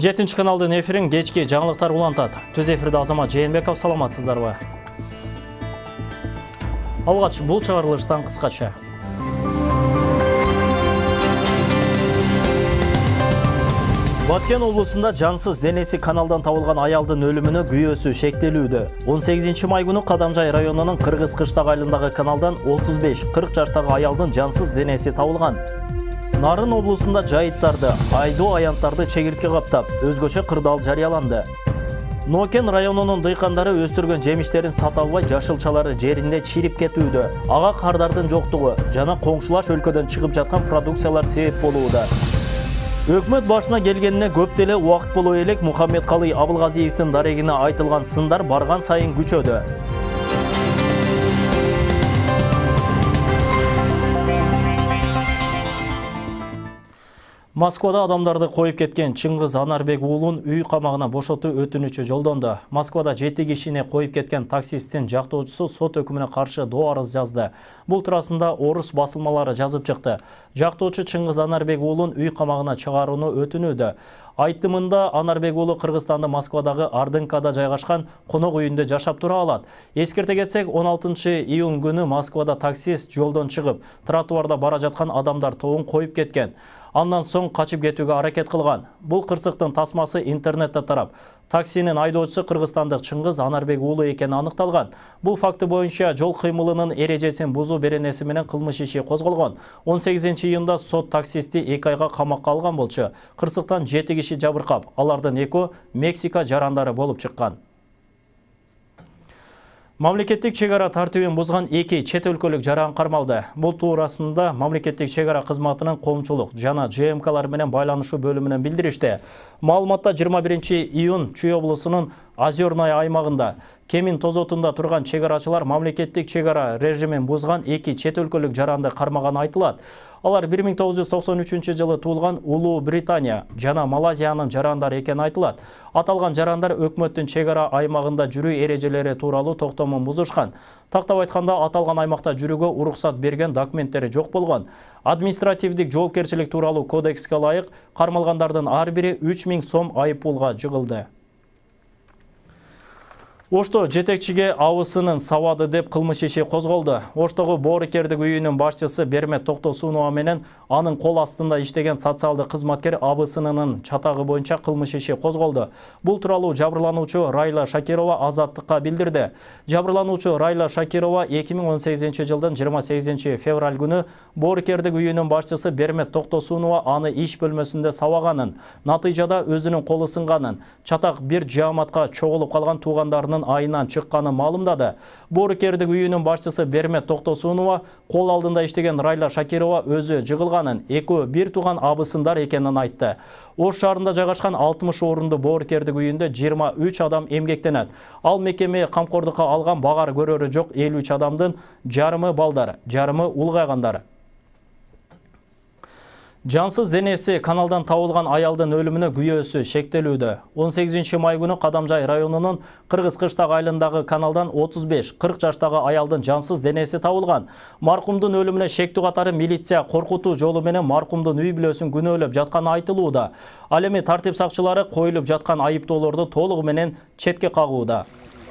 7 каналдын эфирин кечки жаңылыктар улантат. Түз эфирде Азамат Жээнбеков, саламатсыздарбы? Алгач бул чыгарылыштан кыскача. Баткен облусунда жансыз денеси каналдан табылган аялдын өлүмүнө күйөөсү шектелүүдө. 18 май күнү Кадамжай районунун Кыргыз Кыштак айылындагы каналдан 35-40 жаштагы аялдын жансыз денеси табылган. Нарын облусунда жайыттарды, айдоо аянттарды чегиртке каптап, өзгөчө кырдаал жарыяланды. Нокен районунун дыйкандары өстүргөн жемиштерин сата албай жашылчалары жеринде чирип кетүүдө. Ага кардардын жоктугу жана коңшулаш өлкөдөн чыгып жаткан продукциялар себеп болууда. Өкмөт башына келгенине көп деле убакыт боло элек Мухаммедкалый Абылгазиевдин дарегине айтылган сындар барган сайын күчөдө. Москвада адамдарды коюп кеткен Чыңгыз Анарбек уулун үй камагына бошотуу өтүнүчү жолдонду. Москвада 7 кишини коюп кеткен таксисттин жактоочусу сот өкүмүнө каршы доо арыз жазды. Бул туурасында орус басылмалары жазып чыкты. Жактоочу Чыңгыз Анарбек уулун үй камагына чыгарууну өтүнүүдө. Айтымында Анарбек уулу Кыргызстандын Москвадагы Ардынкада жайгашкан конок үйүндө жашап тура алат. Эскерте кетсек, 16 июнь күнү Москвада таксист жолдон чыгып, тротуарда бара жаткан адамдар тобун коюп кеткен. Андан соң качып кетүүгө аракет кылган. Бул кырсыктын тасмасы интернетте тарап. Таксинин айдоочусу кыргызстандык Чыңгыз Анарбек уулу экени аныкталган. Бул факты боюнча жол кыймылынын эрежесин бузуу беренеси менен кылмыш иши козголгон. 18 июнда сот таксисти 2 айга камакка алган болчу. Кырсыктан 7 киши жабыркап, алардын 2 Мексика жарандары болуп чыккан. Мамлекеттик чегара тартибин бузган 2 чет өлкөлүк жаран кармалды. Бул туурасында мамлекеттик чегара кызматынын коомчулук жана ЖМКлар менен байланышуу бөлүмүнөн билдиришти. Маалыматта 21 июнь Чүй облусунун Озерное аймагында Кемин тозотунда турган чегарачылар мамлекеттик чегара режимин бузган 2 чет өлкөлүк жаранды кармаганы айтылат. Алар 1993 жылы туулган Улуу Британия жана Малайзиянын жарандары экени айтылат. Аталган жарандар өкмөттүн чегара аймагында жүрүү эрежелери тууралуу токтомун бузушкан. Тактап айтканда, аталган аймакта жүрүүгө уруксат берген документтери жок болгон. Административдик жоопкерчилик тууралуу кодекске ылайык кармалгандардын ар бири 3000 сом айыппулга жыгылды. Ошто жетекчиге абысынын сабады деп кылмыш иши козголду. Оштогу боорукердик үйүнүн башчысы Бермет Токтосунова менен анын кол астында иштеген социалдык кызматкер абысынынын чатагы боюнча кылмыш иши козголду. Бул тууралуу жабырлануучу Райла Шакирова Азаттыкка билдирди. Жабырлануучу Райла Шакирова 2018 жылдын 28 февраль күнү боорукердик үйүнүн башчысы Бермет Токтосунова аны иш бөлмөсүндө сабаганын, натыйжада өзүнүн колу сынганын, чатак бир жааматка чогулуп калган туугандарынын айынан чыкканы маалымдады. Боорукердик үйүнүн башчысы Бермет Токтосунова кол алдында иштеген Райла Шакирова өзү жыгылганын, экөө бир тууган абысындар экенин айтты. Ош шаарында жайгашкан 60 орунду боорукердик үйүндө 23 адам эмгектенет. Ал мекеме камкордукка алган багар көрөрү жок 53 адамдын жарымы балдар, жарымы улгайгандар. Жансыз денеси каналдан табылган аялдын өлүмүнө күйөөсү шектелүүдө. 18 май күнү Кадамжай районунун Кыргыз Кыштак айылындагы каналдан 35-40 жаштагы аялдын жансыз денеси табылган. Маркумдун өлүмүнө шектүү катары милиция коркутуу жолу менен маркумдун үй бүлөсүн күнөөлөп жатканы айтылууда. Ал эми тартип сакчылары коюлуп жаткан айыптоолорду толугу менен четке кагууда.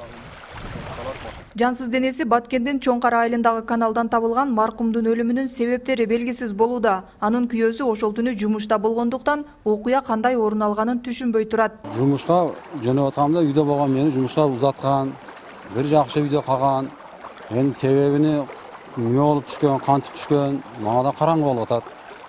Жансыз денеси Баткендин Чоңкар айылындагы каналдан табылган маркумдун өлүмүнүн себептери белгисиз болууда. Анын күйөөсү ошол түнү жумушта болгондуктан окуя кандай орун алганын түшүнбөй турат. Жумушка жөнөп атканда үйдө болгон мени жумушка узаткан, бир жакшы үйдө калган. Эми себебини эмне болуп түшкөн, кантип түшкөн, мага да караңгы болуп атат.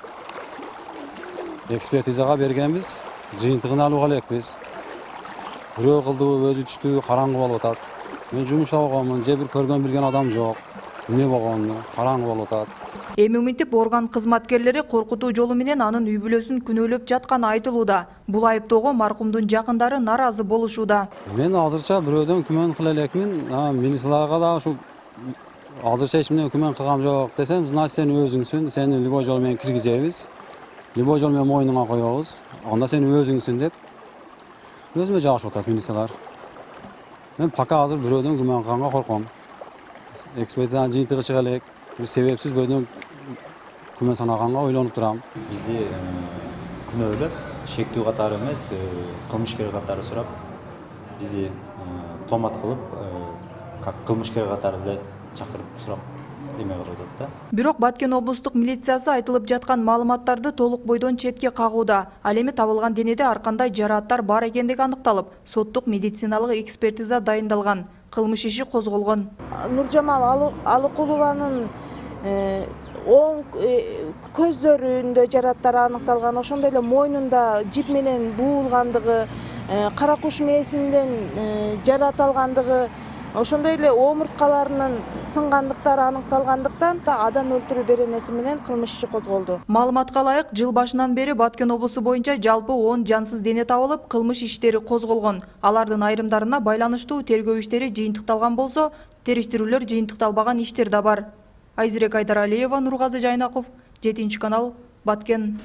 Экспертизага бергенбиз, жыйынтыгын алууга элекпиз. Бирөө кылдыбы, өзү түштү, караңгы болуп атат. Мен жумушта болгонмун, же бир көргөн билген адам жок. Эмне болгонун караңгы болуп атат. Эми уминтип орган кызматкерлери коркутуу жолу менен анын үй бүлөсүн күнөөлөп жатканы айтылууда. Бул айыптоого маркумдун жакындары наразы болушууда. Мен азырча бирөөдөн күмөн кыла элекмин. Милицияларга да ушу азырча эч менен күмөн кылгам жок десем, значит сен өзүңсүн, сени любой жол менен киргизебиз. Любой жол менен мойнуңа коебуз. Анда сен өзүңсүн деп өзүмө жагышып атат милициялар. Мен пока азыр бирөөдөн күмөн кылганга корком. Экспертизанын жыйынтыгы чыга элек. Бир себепсиз бирөөдөн күмөн санаганга ойлонуп турам. Бизди күнөөлөп шектүү катары эмес, кылмышкер катары сурап, бизди томат кылып, как кылмышкер катары эле чакырып сурап эме кылып атат да. Бирок Баткен облустук милициясы айтылып жаткан маалыматтарды толук бойдон четке кагууда. Ал эми табылган денеде ар кандай жарааттар бар экендиги аныкталып, соттук медициналык экспертиза дайындалган. Кылмыш иши козголгон. Нуржамал Алыкулованын оң көздөрүндө жарааттар аныкталган, ошондой эле мойнунда жип менен буулгандыгы, кара куш мээсинен жарат алгандыгы, ошондой эле омурткаларынын сынгандыктары аныкталгандыктан адам өлтүрүү беренеси менен кылмыш иши козголду. Маалыматка ылайык, жыл башынан бери Баткен облусу боюнча жалпы 10 жансыз дене табылып, кылмыш иштери козголгон. Алардын айрымдарына байланыштуу тергөө иштери жыйынтыкталган болсо, териштирүүлөр жыйынтыкталбаган иштер да бар. Айзирек Айдаралиева, Нургазы Жайнаков, 7 канал, Баткен.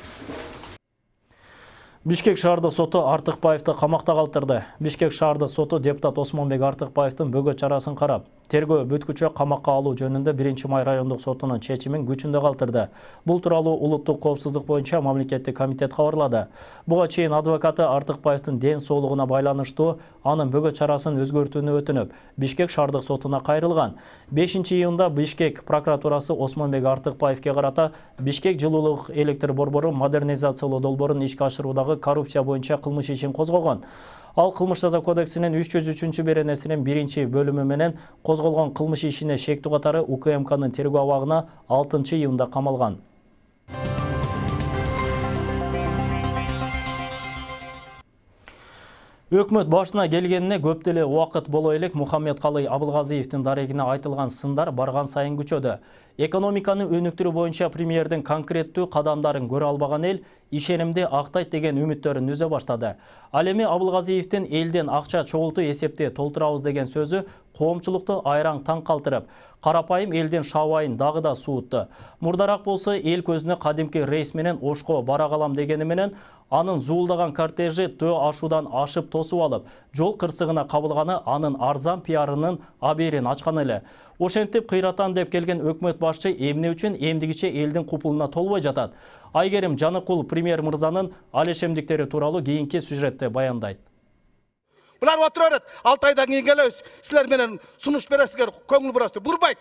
Бишкек шаардык соту Артыкбаевди камакта калтырды. Бишкек шаардык соту депутат Осмонбек Артыкбаевдин бөгө чарасын карап, тергөө бүткүчө камакка алуу жөнүндө 1-май райондук сотунун чечимин күчүндө калтырды. Бул тууралуу улуттук коопсуздук боюнча мамлекеттик комитет кабарлады. Буга чейин адвокаты Артыкбаевдин ден соолугуна байланыштуу анын бөгө чарасын өзгөртүүнү өтүнүп, Бишкек шаардык сотуна кайрылган. 5-июнда Бишкек прокуратурасы Осмонбек Артыкбаевге карата Бишкек жылуулук электр борбору модернизациялоо долбоорун ишке ашыруудагы коррупция боюнча кылмыш ишин козгогон. Ал кылмыш жаза кодексинин 303 беренесинин 1-бөлүмү менен козголгон кылмыш ишине шектүү катары УКМКнын тергөө абагына 6-июнда камалган. Өкмөт башына келгенине көп деле убакыт боло элек Мухаммедкалый Абылгазиевдин дарегине айтылган сындар барган сайын күчөдү. Экономиканы өнүктүрүү боюнча премьердин конкреттүү кадамдарын көрө албаган эл ишенимди актайт деген үмүттөрүн үзө баштады. Ал эми Абылгазиевдин элден акча чогултуу эсепти толтурабыз деген сөзү коомчулукту айраң таң калтырып, карапайым элдин шабайын дагы да суутtu. Мурдараак болсо эл көзүнө кадимки рейс менен Ошко бара калам дегени менен анын зуулдаган кортежи төө ашуудан ашып тосуп алып, жол кырсыгына кабылганы анын арзан пиарынын аберин ачкан эле. Ошентип кыйратам деп келген өкмөт башчы эмне үчүн эмдигиче элдин купулуна толбой жатат? Айгерим Жаныкул премьер мырзанын алешемдиктери тууралуу кийинки сюжетте баяндайт. Булар отурат, 6 айдан кийин келебиз, силер менен сунуш бересиздер, көңүл бурасыздар. Бурбайт.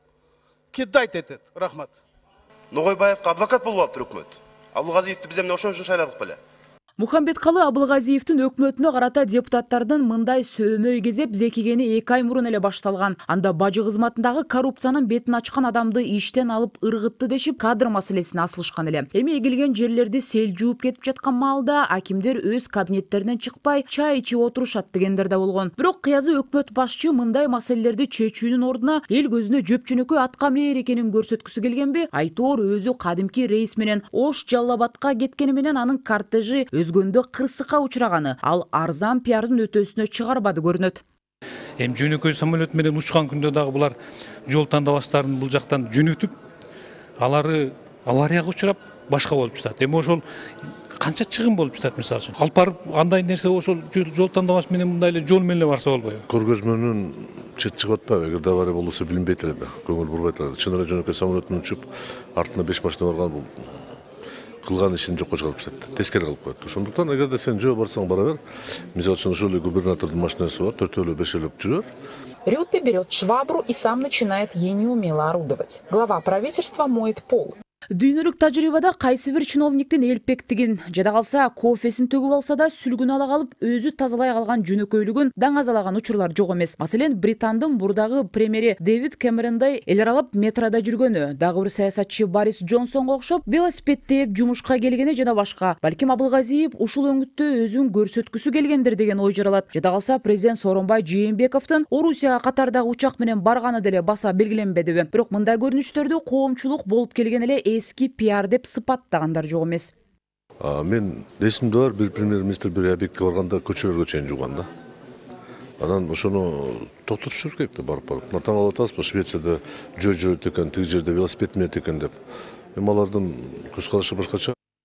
Киддайт этет. Рахмат. Ногойбаевка адвокат болуп алыптыр өкмөт. Абылгазиевди биз эмне ошон үчүн шайладык беле? Мухаммедкалы Абылгазиевдин өкмөтүнө карата депутаттардын мындай сөөмөй кезеп зекигени 2 ай мурун эле башталган. Анда бажы кызматындагы коррупциянын бетин ачкан адамды иштен алып ыргытты дешип кадр маселесине асылышкан эле. Эми эгилген жерлерди сел жууп кетип жаткан маалда акимдер өз кабинеттеринен чыкпай чай ичип отурушат дегендер да болгон. Бирок кыязы өкмөт башчы мындай маселелерди чечүүнүн ордуна эл көзүнө жөпчөнөкөй атка минер экенин көрсөткүсү келгенби? Айтоор өзү кадимки рейс менен Ош Жалал-Абадка кеткени менен анын кортежи өзгөндө кырсыкка учураганы, ал арзан пиардын өтөсүнө чыгарбады көрүнөт. Эми жөнөкөй самолет менен учкан күндө дагы булар жол тандабастарын бул жактан жөнөтүп, алары аварияга учурап, башка болуп жатат. Эми ошол канча чыгым болуп жатат мисалы үчүн. Алып барып андай нерсе ошол жол тандабасы менен мындай эле жол менен эле барса болбойбу? Көргөзмөнүн чет чыгып атпайбы? Эгерде авария болсо билинбейт эле да, көңүл бурбайт эле. Чын эле жөнөкөй самолеттен учуп, артына 5 машина барган бул кылган ишин жокко чыгарып тастайт, тескери кылып коет. Ошондуктан эгерде сен жөө барсаң бара бер. Мисалы үчүн ошол эле губернатордун машинасы бар, 4-5 жүрөр. Рютте берет швабру и сам начинает ей неумело орудовать. Глава правительства моет пол. Дүйнөлүк тажрыйбада кайсы бир чиновниктин элпектигин жада калса кофесин төгүп алса да сүлгүн ала калып өзү тазалай калган жөнөкөйлүгүн даңазалаган учурлар жок эмес. Маселен, Британдын бурдагы премьери Дэвид Кэмерондой эл аралап метрода жүргөнү, дагы бир саясатчы Борис Джонсонго окшоп велосипед тээп жумушка келгени жана башка. Балким Абылгазиев ушул өңүттө өзүн көрсөткүсү келгендир деген ой жаралат. Жада калса президент Сооронбай Жээнбековдун Орусияга катардагы учак менен барганы деле баса белгиленбедиби? Бирок мындай көрүнүштөрдү коомчулук болуп келген эле эски пиар деп сыпаттагандар жок эмес. Мен эсимде бар, бир премьер-министр бир объектке барганда көчөлөргө чейин жууган да. Анан ошону токтотушубуз керек да барып. Натаң алып атасызбы, Швецияда жөө жүрөт экен, тиги жерде велосипед минет экен деп. Эми алардын көз карашы башкача.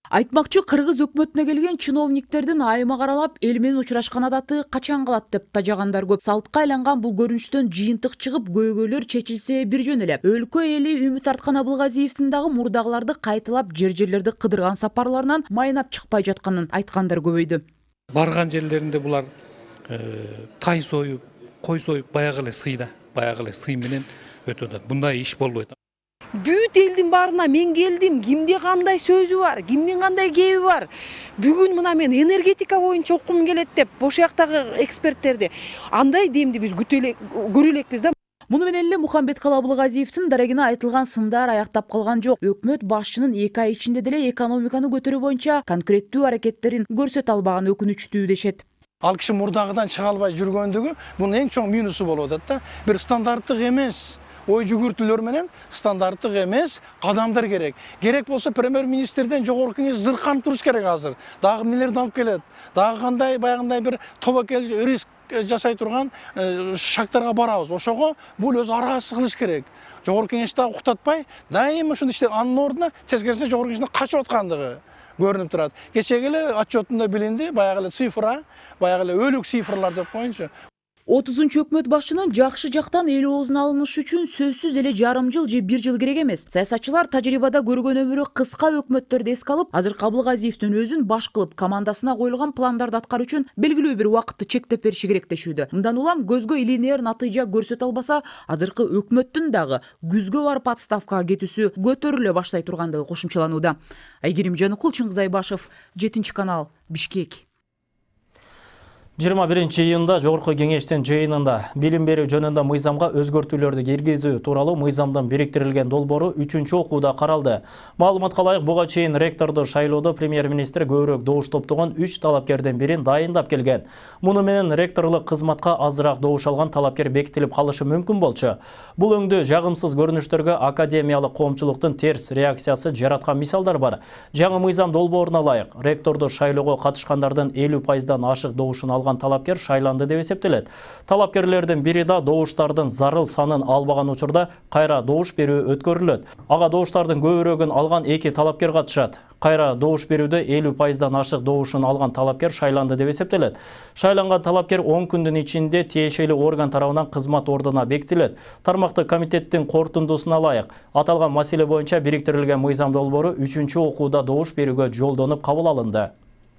Айтмакчы, Кыргыз өкмөтүнө келген чиновниктердин айымак аралап эл менен учурашкан адаты качан калат деп тажагандар көп. Салтка айланган бул көрүнүштөн жыйынтык чыгып, көйгөйлөр чечилсе бир жөн эле. Өлкө эли үмүт арткан Абылгазиевдин дагы мурдагыларды кайталап жер-жерлерди кыдырган сапарларынан майнап чыкпай жатканын айткандар көбөйдү. Барган жерлеринде булар тай союп, кой союп, баягы эле сый менен өтүп атат. Мындай иш болбойт. Бүт элдин баарына мен келдим, кимде кандай сөзү бар, кимдин кандай кеби бар. Бүгүн мына мен энергетика боюнча окум келет деп, бош жактагы эксперттерди андай демди биз көрө элекпиз да. Муну менен эле Мухамбеткалы Абылгазиевдин дарегине айтылган сындар аяктап калган жок. Өкмөт башчынын 2 ай ичинде деле экономиканы көтөрүү боюнча конкреттүү аракеттерин көрсөтө албаганы өкүнүчтүү дешет. Ал киши мурдагыдан чыга албай жүргөндүгү бунун эң чоң минусу болуп атат да. Бир стандарттык эмес ой жүгүртүүлөр менен стандарттык эмес кадамдар керек. Керек болсо премьер-министрден жогорку кеңеш зырканып туруш керек азыр. Дагы эмнелерди алып келет? Дагы кандай баягындай бир тобокел риск жасай турган шактарга барабыз. Ошого бул өз аргасы кылыш керек. Жогорку кеңешти уктатпай, дайыма ушундай иштеп анын ордуна тескерисинче жогорку кеңештин качып аткандыгы көрүнүп турат. Кечеги эле отчетунда билинди, баягы эле цифра, баягы эле өлүк цифрлар деп коеюнчу. 30-чу өкмөт башчынын жакшы жактан эл оозун алынышы үчүн сөзсүз эле жарым жыл же 1 жыл керек эмес. Саясатчылар тажрыйбада көргөн өмүрү кыска өкмөттөрдү эске алып, азыркы Абылгазиевдин өзүн баш кылып, командасына коюлган пландарды аткаруу үчүн белгилүү бир убакытты чектеп бериши керек дешүүдө. Мындан улам көзгө илинер натыйжа көрсөтө албаса, азыркы өкмөттүн дагы күзгө барып отставкага кетүүсү көтөрүлө баштай тургандыгы кошумчаланууда. Айгерим Жаныкул, Чыңгыз Айбашев, 7-канал, Бишкек. 21-июнда Жогорку кеңештин жыйынында билим берүү жөнүндө мыйзамга өзгөртүүлөрдү киргизүү тууралуу мыйзамдын бириктирилген долбоору 3-окууда каралды. Маалыматка ылайык, буга чейин ректорду шайлоодо премьер-министр көбүрөөк добуш топтогон 3 талапкердин бирин дайындап келген. Муну менен ректорлук кызматка азыраак добуш алган талапкер бекитилип калышы мүмкүн болчу. Бул өңдө жагымсыз көрүнүштөргө академиялык коомчулуктун терс реакциясы жараткан мисалдар бар. Жаңы мыйзам долбооруна ылайык, ректорду шайлоого катышкандардын 50%-дан ашык добушун алган талапкер шайланды деп эсептелет. Талапкерлердин бири да добуштардын зарыл санын албаган учурда кайра добуш берүү өткөрүлөт. Ага добуштардын көбүрөөгүн алган 2 талапкер катышат. Кайра добуш берүүдө 50%-дан ашык добушун алган талапкер шайланды деп эсептелет. Шайланган талапкер 10 күндүн ичинде тиешелүү орган тарабынан кызмат ордуна бекитилет. Тармактык комитеттин корутундусуна ылайык, аталган маселе боюнча бириктирилген мыйзам долбоору 3-окууда добуш берүүгө жолдонуп кабыл алынды.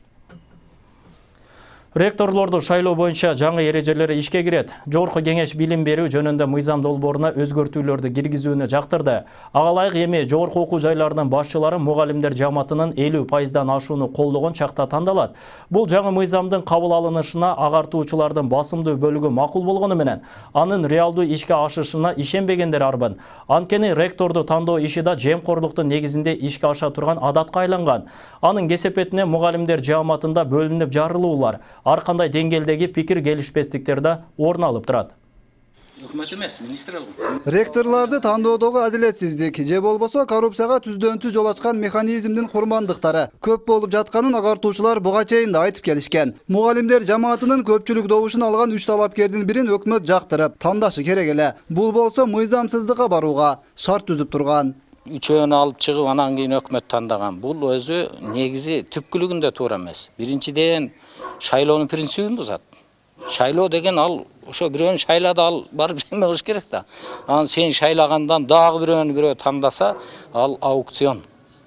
Ректорлорду шайлоо боюнча жаңы эрежелери ишке кирет. Жогорку кеңеш билим берүү жөнүндө мыйзам долбооруна өзгөртүүлөрдү киргизүүнү жактырды. Ага ылайык эми жогорку окуу жайларынын башчылары мугалимдер жамаатынын 50%-дан ашууну колдогон чакта тандалат. Бул жаңы мыйзамдын кабыл алынышына агартуучулардын басымдуу бөлүгү макул болгону менен, анын реалдуу ишке ашышына ишенбегендер арбын. Анткени ректорду тандоо иши да жемкорлуктун негизинде ишке аша турган адатка айланган. Анын кесепетине мугалимдер жамаатында бөлүнүп жарылуулар, ар кандай деңгээлдеги пикир келишпестиктер да орун алып турат. Өкмөт эмес, министр алган. Ректорларды тандоодогу адилетсиздик же болбосо коррупцияга түздөн-түз жол ачкан механизмдин курмандыктары көп болуп жатканын агартуучулар буга чейин да айтып келишкен. Мугалимдер жамаатынын көпчүлүк добушун алган 3 талапкердин бирин өкмөт жактырып, тандашы керек эле. Бул болсо мыйзамсыздыкка барууга шарт түзүп турган. Үчөөнү алып чыгып, анан кийин өкмөт тандаган. Бул өзү негизи түпкүлүгүндө туура эмес. Биринчиден шайлоонун принцибин бузат. Шайлоо деген ал ошо бирөөнү шайлады, ал барып эме кылыш керек да. Анан сен шайлагандан дагы бирөө тандаса, ал аукцион.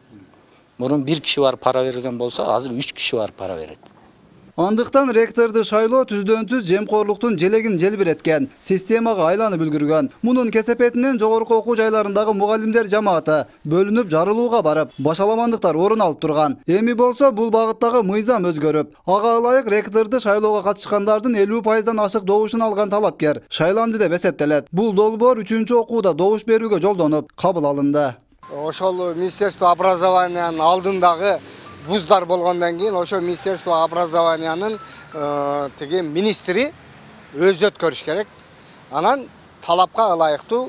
Мурун 1 киши барып пара берилген болсо, азыр 3 киши барып пара берет. Андыктан ректорду шайлоо түздөн-түз жемкорлуктун желегин желбиреткен, системага айланып үлгүргөн. Мунун кесепетинен жогорку окуу жайларындагы мугалимдер жамааты бөлүнүп жарылууга барып, башаламандыктар орун алып турган. Эми болсо бул багыттагы мыйзам өзгөрүп, ага ылайык ректорду шайлоого катышкандардын 50%-дан ашык добушун алган талапкер шайланды деп эсептелет. Бул долбоор 3-окууда добуш берүүгө жолдонуп кабыл алынды. Ошол Министерство образованиянын алдындагы буздар болгондон кийин ошо Министерство образованиянын теги министри өзү өткөрүш керек. Анан талапка ылайыктуу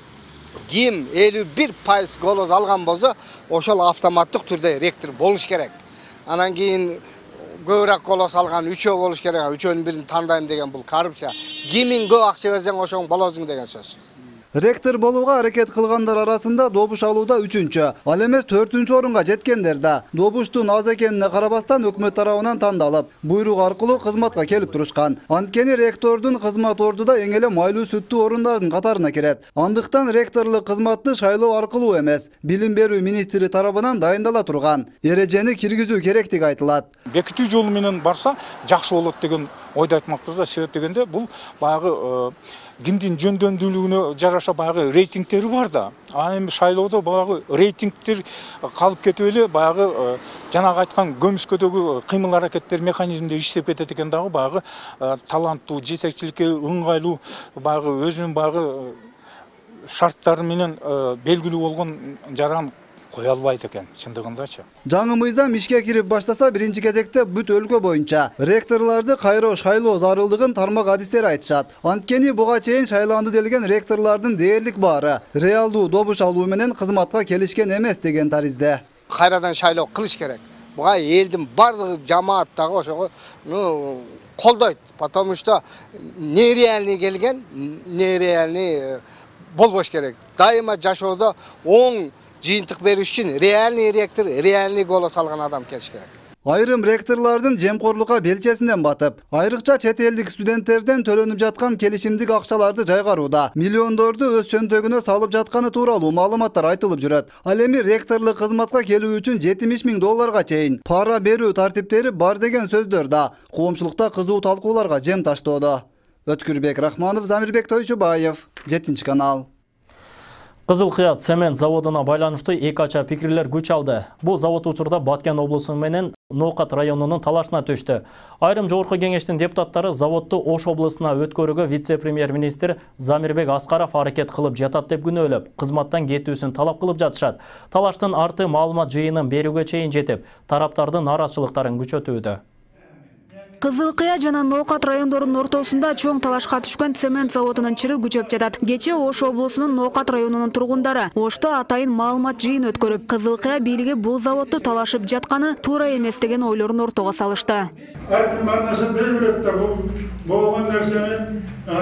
ким 51% голос алган болсо, ошол автоматтык түрдө ректор болуш керек. Анан кийин көбүрөөк голос алган 3 болуш керек. 3-өнүн бирин тандайм деген бул коррупция. Кимин көп акча берсең ошоң болосуң деген сөз. Ректор болууга аракет кылгандар арасында добуш алууда 3-чү, ал эмес 4-чү орунга жеткендер да добуштун аз экенине карабастан өкмөт тарабынан тандалып, буйрук аркылуу кызматка келип турушкан. Анткени ректордун кызмат орду да эң эле майлуу сүттүү орундардын катарына кирет. Андыктан ректорлук кызматты шайлоо аркылуу эмес, билим берүү министри тарабынан дайындала турган эрежени киргизүү керектиги айтылат. Бекитүү жолу менен барса жакшы болот деген ойду айтмакпыз да. Себеп дегенде бул баягы гиндин жөндөмдүүлүгүнө жараша баягы рейтингтери бар да. А эми шайлоодо баягы рейтингтер калып кетип эле баягы жанагы айткан көмүскөдөгү кыймыл аракеттер механизмде иштеп кетет экен дагы баягы таланттуу, жетекчиликке ыңгайлуу баягы өзүнүн баягы шарттары менен белгилүү болгон жаран кое албайт экен чындыгындачы. Жаңы мыйзам ишке кирип баштаса биринчи кезекте бүт өлкө боюнча ректорлорду кайра шайлоо зарылдыгын тармак адистер айтышат. Анткени буга чейин шайланды делген ректорлордун дээрлик баары реалдуу добуш алуу менен кызматка келишкен эмес деген таризде. Кайрадан шайлоо кылыш керек. Буга элдин бардыгы жамаат дагы ошого колдойт, потому что нереальный келген, нереальный болбош керек. Дайыма жашоодо оң жыйынтык бериш үчүн реальный ректор, реальный голос алган адам келиш керек. Айрым ректорлордун жемкорлукка белчесинен батып, айрыкча чет элдик студенттерден төлөнүп жаткан келишимдик акчаларды жайгарууда миллиондорду өз чөнтөгүнө салып жатканы тууралуу маалыматтар айтылып жүрөт. Ал эми ректорлук кызматка келүү үчүн 70.000 долларга чейин пара берүү тартиптери бар деген сөздөр да коомчулукта кызуу талкууларга жем таштоодо. Өткүрбек Рахманов, Замирбек Тойчубаев, 7-канал. Кызыл Кыят цемент заводуна байланыштуу эки ача пикирлер күч алды. Бул завод учурда Баткен облусу менен Ноокат районунун талашына түштү. Айрым жогорку кеңештин депутаттары заводду Ош облусуна өткөрүүгө вице-премьер-министр Замирбек Аскаров аракет кылып жатат деп күнөөлөп, кызматтан кетүүсүн талап кылып жатышат. Талаштын арты маалымат жыйынын берүүгө чейин жетип, тараптардын нараазычылыктарын күчөтүүдө. Кызыл Кыя жана Ноокат райондорунун ортосунда чоң талашка түшкөн цемент заводунун чыры күчөп жатат. Кечээ Ош облусунун Ноокат районунун тургундары Ошто атайын маалымат жыйын өткөрүп, Кызыл Кыя бийлиги бул заводду талашып жатканы туура эмес деген ойлорун ортого салышты. Әркім бар нәрсе дей берет да, бұл болгон нерсени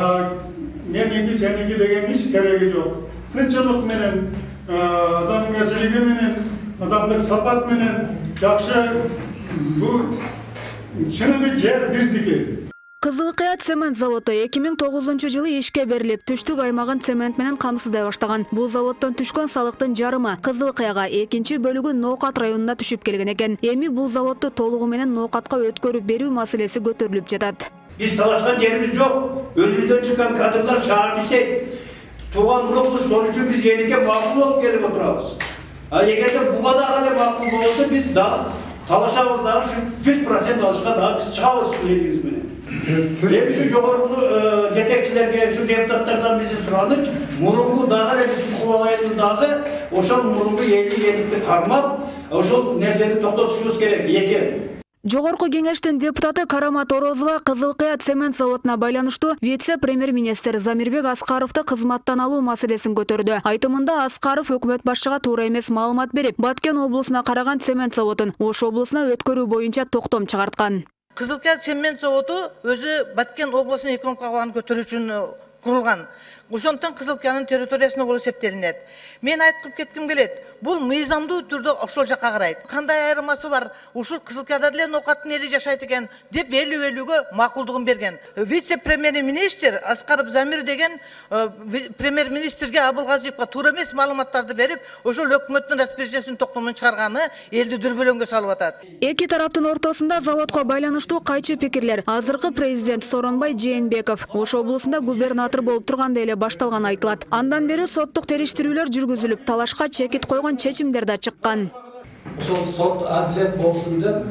меники сеники деген эч кереги жок. Тынчылык менен, адамгерчилиги менен, адамдык сапат менен жакшы бул чыныгы жер биздики. Кызыл Кыя цемент заводу 2009 жылы ишке берилип, түштүк аймагын цемент менен камсыздай баштаган. Бул заводдон түшкөн салыктын жарымы Кызыл Кыяга, экинчи бөлүгү Ноокат районуна түшүп келген экен. Эми бул заводду толугу менен Ноокатка өткөрүп берүү маселеси көтөрүлүп жатат. Биз талашкан жерибиз жок. Өзүбүздөн чыккан кадрлар шаарда иштейт. Тууган урукпуз, ошон үчүн биз элге макул болуп келип отурабыз. А эгерде буга дагы эле макул болсо биз дагы талашабыз дагы 100% алышка дагы биз чыгабыз элибиз менен. Эми жогорку жетекчилерге, ушу депутаттардан биз сурадык, мурунку дагы эле биз чукулабайлы дагы ошол мурунку элдикти кармап, ошол нерсени токтотушубуз керек. Эки Жогорку кеңештин депутаты Карамат Орозова Кызыл Кыя цемент заводуна байланыштуу вице-премьер-министр Замирбек Аскаровду кызматтан алуу маселесин көтөрдү. Айтымында Аскаров өкмөт башчыга туура эмес маалымат берип, Баткен облусуна караган цемент заводун Ош облусуна өткөрүү боюнча токтом чыгарткан. Кызыл Кыя цемент заводу өзү Баткен облусунун экономикалык абалын көтөрүү үчүн курулган. Ошондон Кызыл Кыянын территориясына болуп эсептелинет. Мен айткып кетким келет. Бул мыйзамдуу түрдө ошол жакка карайт. Кандай айырмасы бар? Ушул Кызыл Кыяда деле Ноокаттын эли жашайт экен деп элүү-элүүгө макулдугун берген. Вице-премьер-министр Аскаров Замир деген премьер-министрге Абылгазиевге туура эмес маалыматтарды берип, ошол өкмөттүн распоряжениесин токтомун чыгарганы элди дүрбөлөңгө салып атат. Эки тараптын ортосунда заводко байланыштуу кайчы пикирлер. Азыркы президент Сооронбай Жээнбеков Ош облусунда губернатор болуп турганда эле башталган айтылат. Андан бери соттук териштирүүлөр жүргүзүлүп, талашка чекит койгон чечимдер да чыккан. Ошол сот адилет болсун деп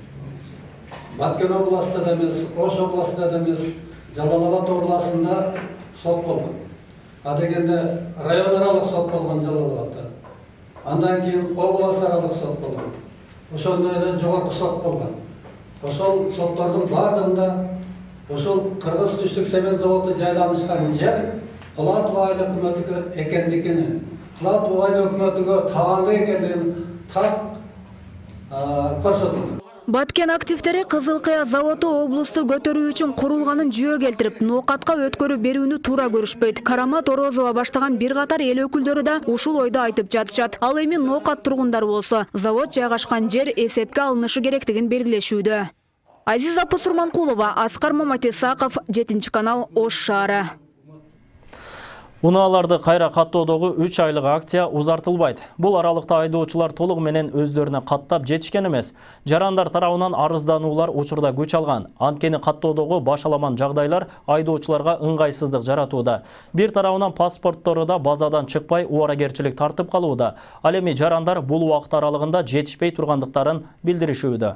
Баткен областында да эмес, Ош областында да эмес, Жалал Абад областында сот болгон. А дегенде район аралык сот болгон Жалал Абадда. Андан кийин област аралык сот болгон. Ошондой эле жогорку сот болгон. Ошол соттордун бардыгында ошол Кыргыз түштүк цемент заводу жайланышкан жер Кыла Тугайлы өкмөтүнүн экендигин, Кыла Тугайлы өкмөтүгө таандуу экендигин так көрсөтүлдү. Баткен активтери Кызылкыя заводу облусту көтөрүү үчүн курулганын жүйө келтирип, ноокатка өткөрүп берүүнү туура көрүшпөйт. Карамат Орозова баштаган бир катар эл өкүлдөрү да ушул ойду айтып жатышат. Ал эми ноокат тургундары болсо, завод жайгашкан жер эсепке алынышы керектигин белгилешүүдө. Азиза Пусурманкулова, Аскар Маматисаков, 7 канал, Ош шаары. Унааларды кайра каттоодогу 3 айлык акция узартылбайт. Бул аралыкта айдоочулар толугу менен өздөрүнө каттап жетишкен эмес. Жарандар тарабынан арыздануулар учурда күч алган. Анткени каттоодогу башаламан жагдайлар айдоочуларга ыңгайсыздык жаратууда. Бир тарабынан паспорттору да базадан чыкпай убаракерчилик тартып калууда. Ал эми жарандар бул убакыт аралыгында жетишпей тургандыктарын билдиришүүдө.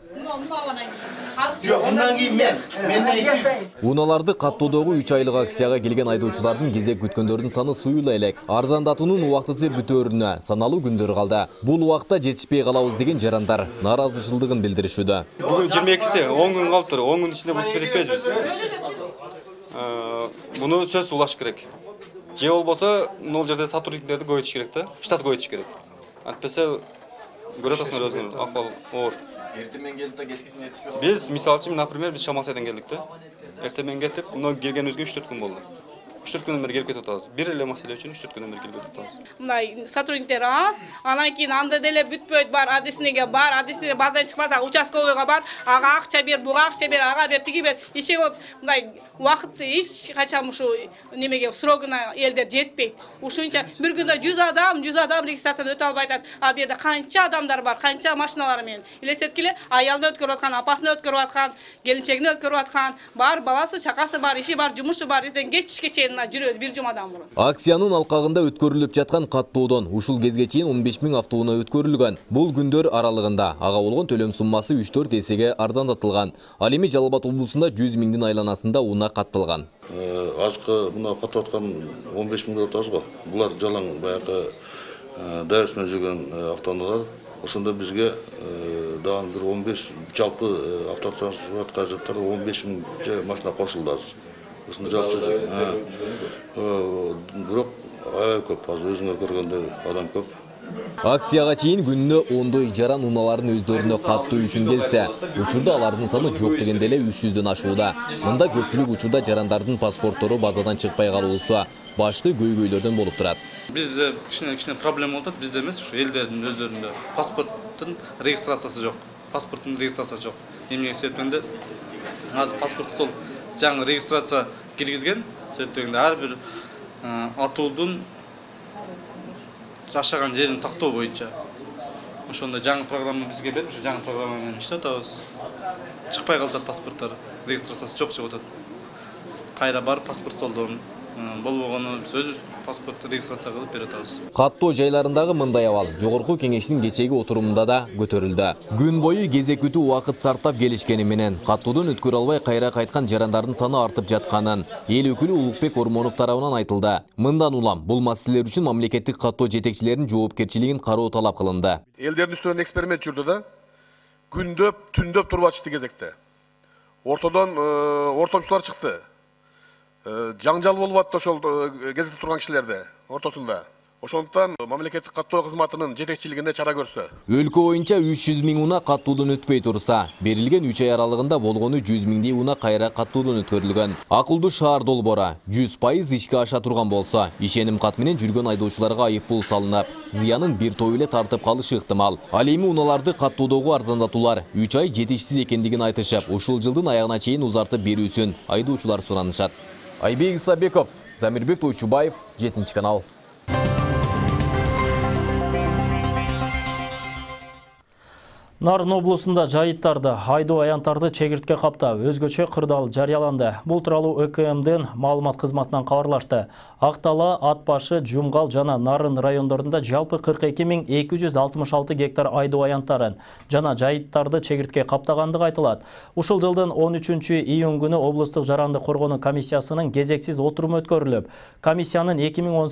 Унааларды каттоодогу 3 айлык акцияга келген айдоочулардын кезек күткөндөрдүн саны суюла элек. Арзандатуунун убактысы бүтөөрүнө саналуу күндөр калды. Бул убакта жетишпей калабыз деген жарандар нааразычылдыгын билдиришүүдө. Бүгүн 22-си 10 күн калыптыр. 10 күн ичинде бул кетпейбиз. Буну сөз улаш керек. Же болбосо, бул жерде сотрудниктерди көбөйтүш керек да, штат көбөйтүш керек. Антпесе көрөт асыңар өзүңөр, акыл оор. Эртемен келип да кечкисин жетишпей калды. Біз, мисалы үчүн, например, біз Шамасайдан келдик да. Эртемен кетип, мына келгенибизге 3-4 күн болду. 3-4 күндөн бери келип кетип атабыз. Бир эле маселе үчүн 3-4 күндөн бери келип кетип атабыз. Мындай сотрудниктер аз, анан кийин анда деле бүтпөйт, бар, адресине бар, адресине базадан чыкпаса, участковыйга бар, ага акча бер, буга акча бер, ага бер, тиги бер. Иши болуп, мындай убакытты эч качан ушу немеге срогуна элдер жетпейт. Ушунча бир күндө 100 адам регистрациядан өтө албай атат. А бу жерде канча адамдар бар, канча машиналар менен. Элестеткиле, аялды өткөрүп аткан, апасын өткөрүп аткан, келинчегин өткөрүп аткан, бар, баласы, чакасы бар, иши бар, жумушу бар, эртең кечке чейин жүрөбүз бир жумадан мурун. Акциянын алкагында өткөрүлүп жаткан каттоодон ушул кезге чейин 15 000 автоунаа өткөрүлгөн. Бул күндөр аралыгында ага болгон төлөм суммасы 3-4 эсеге арзандатылган. Ал эми Жалал Абад облусунда 100 000 айланасында унаа катталган. Азкы мына каттап аткан 15 000 деп атабыз го. Булар жалаң баягы даярсымен жүргөн автоунаалар. Ошондо бизге дагы бир 15 жалпы автотранспорт каражаттары 15 000 машина кошулду азыр. Бирок аябай көп, азыр өзүңөр көргөндөй адам көп. Акцияга чейин күнүнө ондой жаран унааларын өздөрүнө каттоо үчүн келсе, учурда алардын саны жок дегенде эле 300дөн ашууда. Мында көпчүлүк учурда жарандардын паспорттору базадан чыкпай калуусу башкы көйгөйлөрдөн болуп турат. Бизде кичине проблема болот, бизде эмес, ушу элдердин өздөрүндө паспорттун регистрациясы жок. Паспорттун регистрациясы жок. Эмне себептен азыр паспорт стол жаңы регистрация киргизген, себептен ар бир атуудун жашаган жерин тактоо боюнча. Ошондой жаңы программа бизге берип, ушу жаңы программа менен иштеп атабыз. Чыкпай калат паспорттор, регистрациясы жок чыгып атат. Кайра барып паспорт столдон болбогону өзүбүз паспортту регистрация кылып берип атабыз. Каттоо жайларындагы мындай абал жогорку кеңештин кечеги отурумунда да көтөрүлдү. Күн бою кезек күтүү убакыт сарптап келишкени менен каттоодон өткөрө албай кайра кайткан жарандардын саны артып жатканын эл өкүлү Улукбек Ормонов тарабынан айтылды. Мындан улам бул маселелер үчүн мамлекеттик каттоо жетекчилеринин жоопкерчилигин кароо талап кылынды. Элдердин үстүнөн эксперимент жүрдү да. Күндөп, түндөп туруп атышты кезекте. Ортодон ортомчулар чыкты. Жаңжал болуп атты ошол кезекте турган кишилерде ортосунда. Ошондуктан мамлекеттик каттоо кызматынын жетекчилигине чара көрсө. Өлкө боюнча 300 000 унаа каттоодон өтпөй турса, берилген 3 ай аралыгында болгону 100 000 унаа кайра каттоодон өткөрүлгөн. Акылдуу шаар долбоору 100% ишке аша турган болсо, ишеним кат менен жүргөн айдоочуларга айыппул салынып, зыянын бир той эле тартып калышы ыктымал. Ал эми унааларды каттоодогу арзандатуулар 3 ай жетишсиз экендигин айтышып, ушул жылдын аягына чейин узартып берүүсүн айдоочулар суранышат. Айбек Исабеков, Замирбек Тойчубаев, 7 канал. Нарын облусунда жайыттарды, айдоо аянттарды чегиртке каптап, өзгөчө кырдаал жарыяланды. Бул тууралуу ÖKM'дин маалымат кызматынан кабарлашты. Актала, Атбашы, Жумгал жана Нарын райондорунда жалпы 42 266 гектар айдоо аянттарын жана жайыттарды чегиртке каптагандыгы айтылат. Ушул жылдын 13-июнь күнү облустук жарандык коргонуу комиссиясынын кезексиз отуруму өткөрүлүп, комиссиянын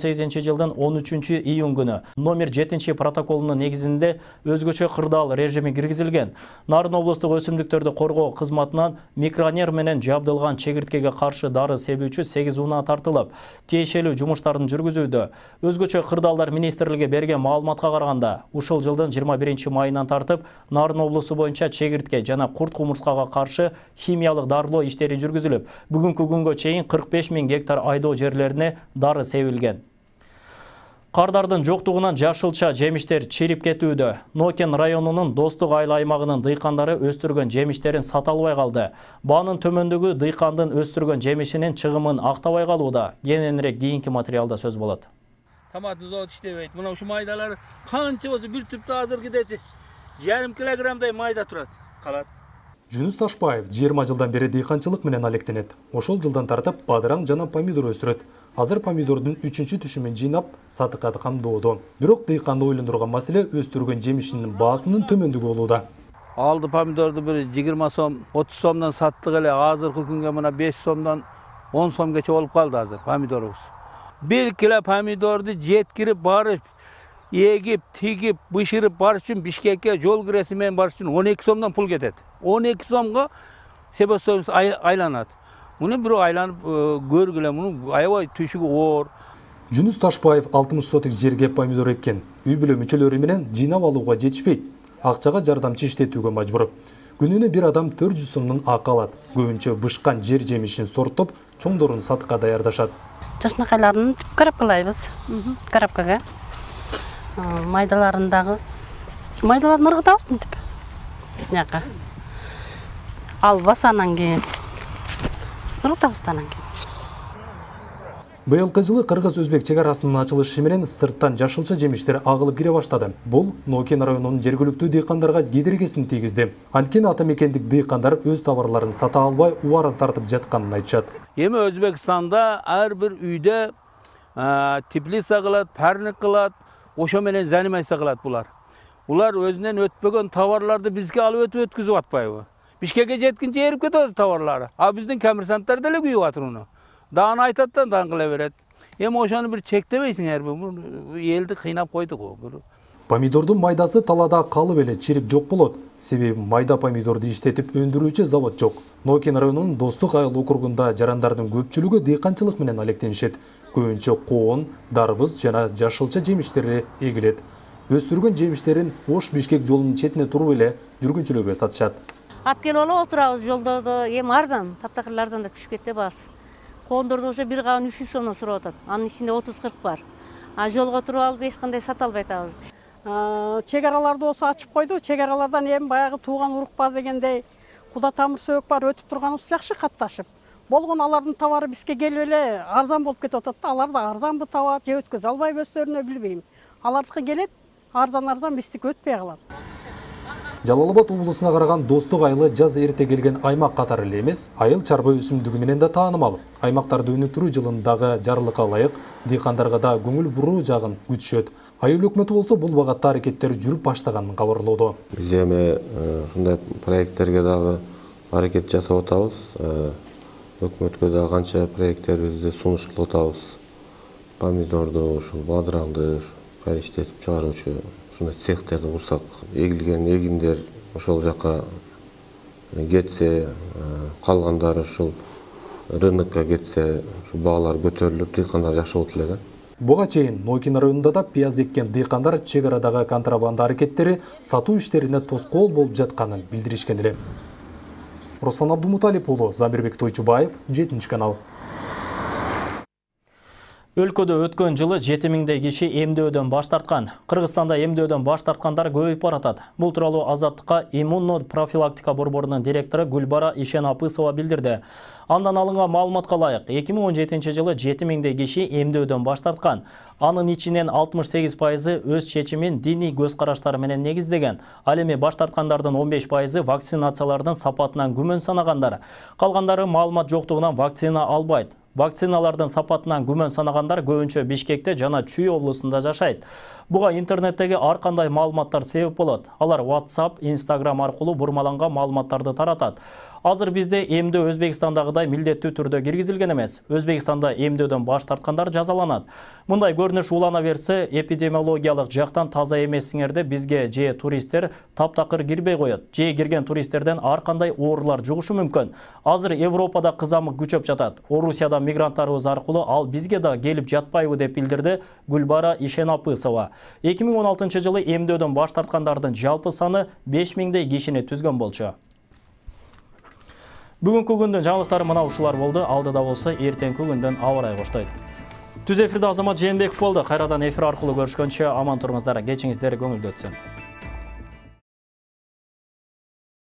2018-жылдын 13-июнь күнү номер 7 протоколунун негизинде өзгөчө кырдаал режими киргизилген. Нарын облустук өсүмдүктөрдү коргоо кызматынан микронер менен жабдылган чегирткеге каршы дары себүүчү 8 унаа тартылып, тиешелүү жумуштарын жүргүзүүдө. Өзгөчө кырдаалдар министрлиги берген маалыматка караганда, ушул жылдын 21 майынан тартып, Нарын облусу боюнча чегиртке жана курт кумурскага каршы химиялык дарылоо иштери жүргүзүлүп, бүгүнкү күнгө чейин 45 000 гектар айдоо жерлерине дары себилген. Кардардын жоктугунан жашылча жемиштер чирип кетүүдө. Нокен районунун Достук айыл аймагынын дыйкандары өстүргөн жемиштерин сата албай калды. Баанын төмөндүгү дыйкандын өстүргөн жемишинин чыгымын актабай калууда. Кененирээк кийинки материалда сөз болот. Томатный завод иштебейт. Мына ушу майдалар канча болсо бир түптө азыркы дети 1,5 килограммдай майда турат. Калат. Жүнүс Ташбаев 20 жылдан бери дыйканчылык менен алектенет. Ошол жылдан тартып бадыраң жана помидор өстүрөт. Азыр помидордун 3-чү түшүмүн жыйнап сатыкка камдоодо. Бирок дыйканды ойлондурган маселе өстүргөн жемишинин баасынын төмөндүгү болууда. Алды помидорду бир 20 сом, 30 сомдон саттык эле. Азыркы күнгө мына 5 сомдон 10 сомгече болуп калды азыр помидорубуз. 1 кило помидорду жеткирип барып, эгип, тигип, бышырып барыш үчүн Бишкекке жол киреси менен барыш үчүн 12 сомдон пул кетет. 12 сомго себестоюбуз айланат. Муну бирөө айланып көргүлө, муну аябай түшүгү оор. Жүнүс Ташбаев 60 сотик жерге помидор эккен. Үй бүлө мүчөлөрү менен жыйнап алууга жетишпейт. Акчага жардамчы иштетүүгө мажбур. Күнүнө бир адам 400 сомдон акы алат. Көбүнчө бышкан жер жемишин сорттоп, чоңдорун сатыкка даярдашат. Жашнакайларын карапкалайбыз. Карапкага. Майдаларын ыргытабыз мынтип. Мыяка. Албас анан кийин. Ыргытабыздан кийин. Быйылкы жылы Кыргыз-Өзбек чек арасынын ачылышы менен сырттан жашылча жемиштер агылып кире баштады. Бул Нокен районунун жергиликтүү дыйкандарга кедергисин тийгизди. Анткени ата мекендик дыйкандар өз товарларын сата албай убара тартып жатканын айтышат. Эми Өзбекстанда ар бир үйдө теплица кылат, парник кылат, ошо менен занимайся кылат булар. Улар өзүнөн өтпөгөн товарларды бизге алып өткүзүп атпайбы? Бишкекке жеткинче эрип кетет товарлары. А биздин коммерсанттар деле күйүп атыр уну. Дааны айтат да даан кыла берет. Эми ошону бир чектебейсиңерби? Элди кыйнап койдук го. Помидордун майдасы талаада калып эле чирип жок болот. Себеби майда помидорду иштетип өндүрүүчү завод жок. Нокен районунун Достук айыл округунда жарандардын көпчүлүгү дыйканчылык менен алектенишет. Көбүнчө коон, дарбыз жана жашылча жемиштери эгилет. Өстүргөн жемиштерин Ош Бишкек жолунун четине туруп эле жүргүнчүлөргө сатышат. Ап келип алып отурабыз жолдордо, эми арзан, таптакыр арзанда түшүп кетти баасы. Коондорду ошо бир кабын 300 сомдон сурап атат. Анын ичинде 30-40 бар. А жолго туруп алып эч кандай сата албай атабыз. Чек араларды болсо ачып койду. Чек аралардан эми баягы тууган урук бар дегендей куда тамыр сөйөк бар өтүп турганыбыз жакшы катташып. Болгон алардын товары бизге келип эле арзан болуп кетип атат да. Алар да арзанбы табат, же өткөзө албайбы өздөрүнө билбейм. Алардыкы келет, арзан биздики өтпөй калат. Жалал-Абад облусуна караган Достук айылы жаз эрте келген аймак катары эле эмес, айыл чарба өсүмдүгү менен да таанымал. Аймактарды өнүктүрүү жылындагы жарлыкка ылайык дыйкандарга да көңүл буруу жагын күтүшөт. Айыл өкмөтү болсо бул багатта аракеттер жүрүп баштаганын кабарлоодо. Биз эми ушундай проекттерге дагы аракет жасап атабыз. Өкмөткө да канча проекттерибизди сунушталып атабыз. Помидорду, ушул бадыраңды иштетип чыгаруучу ушундай цехтерди курсак, эгилген эгиндер ошол жака кетсе, калгандары ушул рынокко кетсе, ушу баалар көтөрүлүп, дыйкандар жакшы болот эле да. Буга чейин Нокен районунда да пияз эккен дыйкандар чек арадагы контрабанда аракеттери сатуу иштерине тоскоол болуп жатканын билдиришкен эле. Руслан Абдумуталип уулу, Замирбек Тойчубаев, 7-канал. Өлкөдө өткөн жылы 7000дей киши эмдөөдөн баш тарткан. Кыргызстанда эмдөөдөн баш тарткандар көбөйүп баратат. Бул тууралуу Азаттыкка иммуно-профилактика борборунун директору Гүлбара Ишенапысова билдирди. Андан алынган маалыматка ылайык, 2017 жылы 7000дей киши эмдөөдөн баш тарткан. Анын ичинен 68% өз чечимин диний көз караштары менен негиздеген. Ал эми баш тарткандардын 15% вакцинациялардын сапатынан күмөн санагандар. Калгандары маалымат жоктугунан вакцина албайт. Вакциналардын сапатынан күмөн санагандар көбүнчө Бишкекте жана Чүй облусунда жашайт. Буга интернеттеги ар кандай маалыматтар себеп болот. Алар WhatsApp, Instagram аркылуу бурмаланган маалыматтарды таратат. Азыр бизде эмдөө Өзбекстандагыдай милдеттүү түрдө киргизилген эмес. Өзбекстанда эмдөөдөн баш тарткандар жазаланат. Мындай көрүнүш улана берсе, эпидемиологиялык жактан таза эмессиңерде бизге же туристтер таптакыр кирбей коет, же кирген туристтерден ар кандай оорулар жугушу мүмкүн. Азыр Европада кызамык күчөп жатат. Орусияда мигранттарыбыз аркылуу ал бизге да келип жатпайбы деп билдирди Гүлбара Ишенапысова. 2016 жылы эмдөөдөн баш тарткандардын жалпы саны 5000 кишини түзгөн болчу. Бүгүнкү күндүн жаңылыктары мына ушулар болду. Алдыда болсо эртеңки күндөн аба ырайы коштойт. Түз эфирде Азамат Жээнбеков болду. Кайрадан эфир аркылуу көрүшкөнчө аман туруңуздар, кечиңиздер көңүлдүү өтсүн.